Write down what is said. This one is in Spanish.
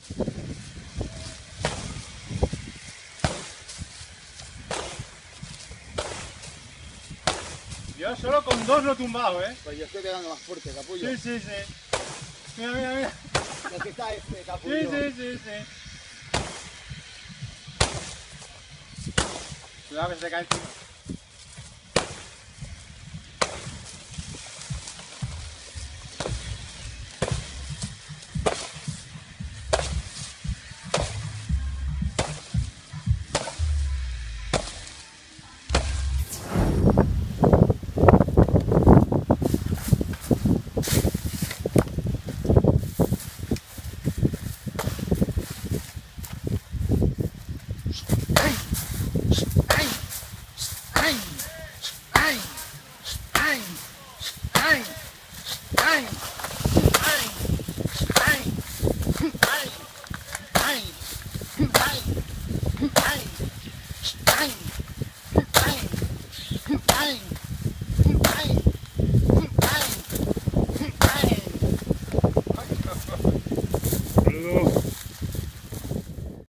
Yo solo con 2 lo he tumbado, ¿eh? Pues yo estoy pegando más fuerte, capullo. Sí, sí, sí. Mira, mira, mira. Es que está este, capullo. Sí, sí, sí, sí. Cuidado que se te cae encima.